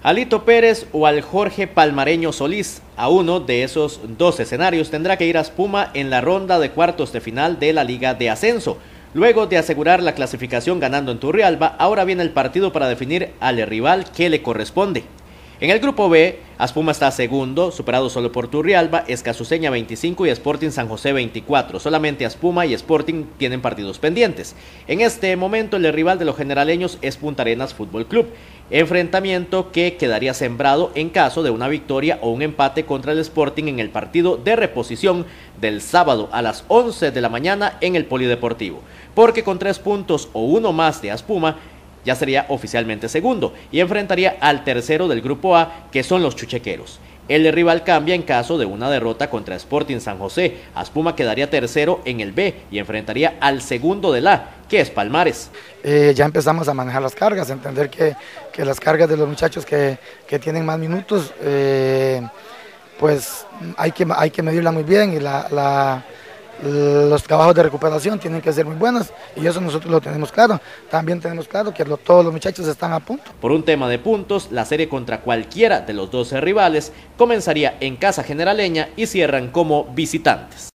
Alito Pérez o al Jorge Palmareño Solís. A uno de esos dos escenarios tendrá que ir Aspuma en la ronda de cuartos de final de la Liga de Ascenso. Luego de asegurar la clasificación ganando en Turrialba, ahora viene el partido para definir al rival que le corresponde. En el grupo B, Aspuma está segundo, superado solo por Turrialba, Escasuceña 25 y Sporting San José 24. Solamente Aspuma y Sporting tienen partidos pendientes. En este momento el rival de los generaleños es Punta Arenas Fútbol Club. Enfrentamiento que quedaría sembrado en caso de una victoria o un empate contra el Sporting en el partido de reposición del sábado a las 11 de la mañana en el Polideportivo. Porque con 3 puntos o uno más de Aspuma, ya sería oficialmente segundo y enfrentaría al tercero del grupo A, que son los chuchequeros. El rival cambia en caso de una derrota contra Sporting San José. Aspuma quedaría tercero en el B y enfrentaría al segundo del A, que es Palmares. Ya empezamos a manejar las cargas, a entender que las cargas de los muchachos que tienen más minutos, pues hay que medirla muy bien y los trabajos de recuperación tienen que ser muy buenos y eso nosotros lo tenemos claro. También tenemos claro que todos los muchachos están a punto. Por un tema de puntos, la serie contra cualquiera de los 12 rivales comenzaría en casa generaleña y cierran como visitantes.